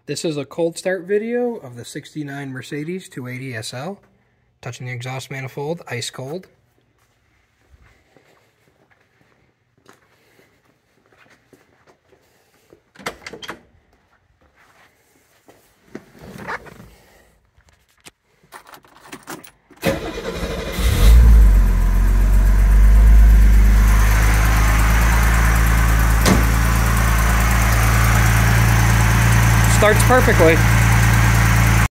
This is a cold start video of the 69 Mercedes 280 SL. Touching the exhaust manifold, ice cold. Starts perfectly.